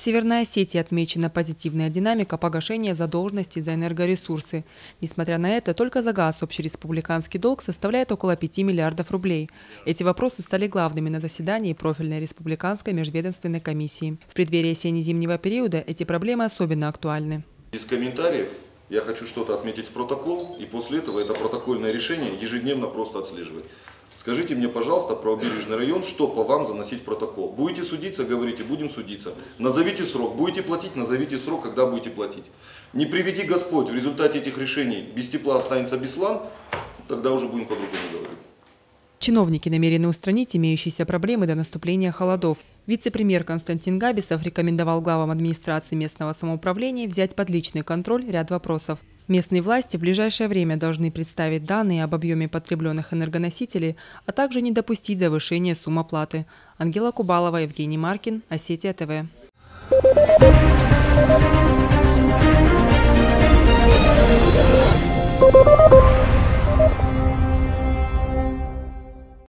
Северной Осетии отмечена позитивная динамика погашения задолженности за энергоресурсы. Несмотря на это, только за газ общереспубликанский долг составляет около 5 миллиардов рублей. Эти вопросы стали главными на заседании профильной республиканской межведомственной комиссии. В преддверии осенне-зимнего периода эти проблемы особенно актуальны. Без комментариев я хочу что-то отметить в протокол, и после этого это протокольное решение ежедневно просто отслеживать. Скажите мне, пожалуйста, правобережный район, что по вам заносить в протокол. Будете судиться, говорите, будем судиться. Назовите срок, будете платить, назовите срок, когда будете платить. Не приведи Господь, в результате этих решений без тепла останется Беслан, тогда уже будем по-другому говорить. Чиновники намерены устранить имеющиеся проблемы до наступления холодов. Вице-премьер Константин Габисов рекомендовал главам администрации местного самоуправления взять под личный контроль ряд вопросов. Местные власти в ближайшее время должны представить данные об объеме потребленных энергоносителей, а также не допустить завышения сумм оплаты. Ангела Кубалова, Евгений Маркин, Осетия ТВ.